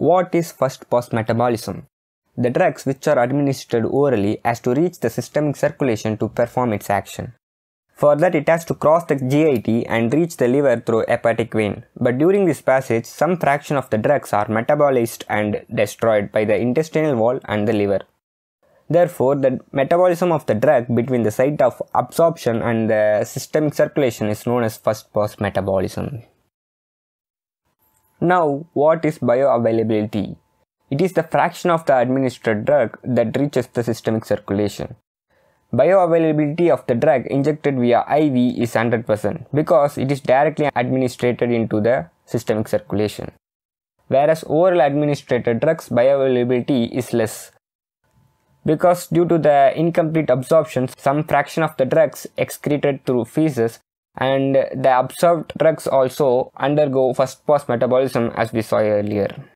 What is first pass metabolism? The drugs which are administered orally has to reach the systemic circulation to perform its action. For that, it has to cross the GIT and reach the liver through hepatic vein. But during this passage, some fraction of the drugs are metabolized and destroyed by the intestinal wall and the liver. Therefore, the metabolism of the drug between the site of absorption and the systemic circulation is known as first pass metabolism. Now, what is bioavailability? It is the fraction of the administered drug that reaches the systemic circulation. Bioavailability of the drug injected via IV is 100% because it is directly administered into the systemic circulation. Whereas oral administered drugs bioavailability is less because due to the incomplete absorption, some fraction of the drugs excreted through feces and the absorbed drugs also undergo first pass metabolism as we saw earlier.